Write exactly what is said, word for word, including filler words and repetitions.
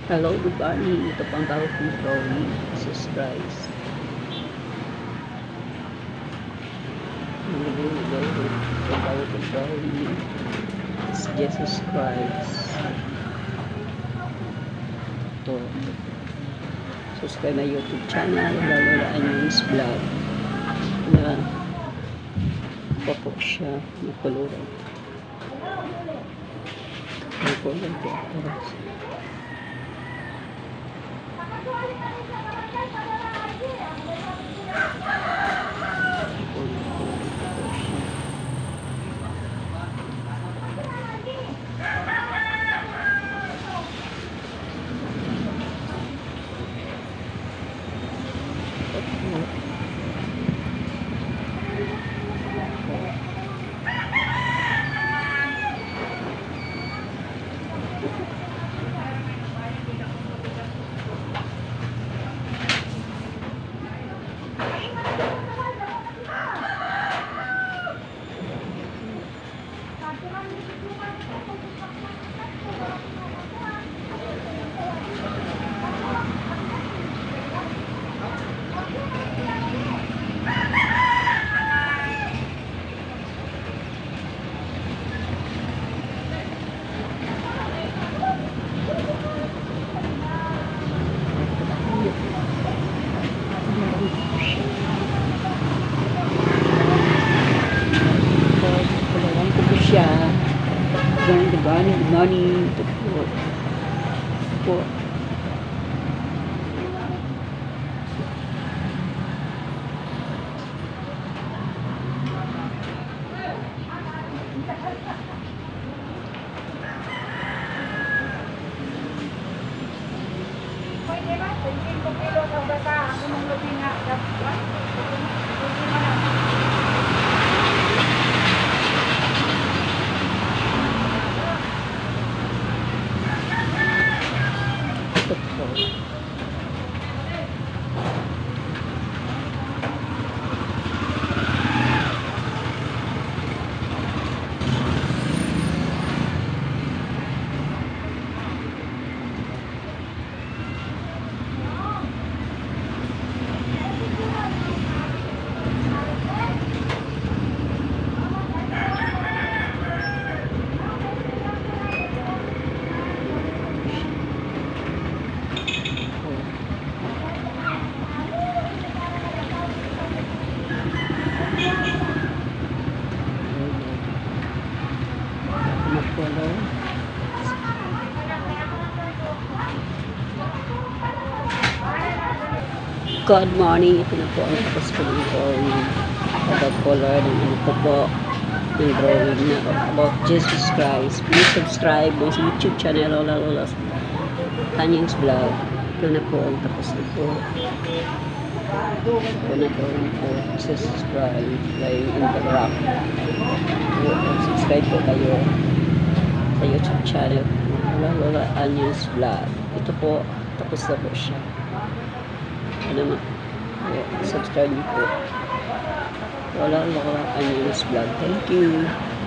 Hello, good morning. Ito pang tawag kong drawing. Jesus Christ. Hello, hello. Ito ang tawag kong drawing. It's Jesus Christ. Ito. Subscribe na YouTube channel. Lola Anyons Vlog. Na pa po siya. Nakuluran. Nakuluran po. Siya going to gani money to po po Pwede ba? twenty kilo sa bata. Ako nang lupi nga. ito po. Follow. Good morning. Ito na po ang tapos ko ng drawing about color ng ano ko po ng drawing na about Jesus Christ. Please subscribe my YouTube channel Lola Lola Anyons Vlog. Ito na po ang tapos na po. Ito na drawing po Jesus Christ lying in the rock. Subscribe po kayo sa YouTube channel Lola Lola Anyons Vlog. Ito po, tapos na po siya. Ano ma? Subscribe niyo po. Lola Lola Anyons Vlog. Thank you.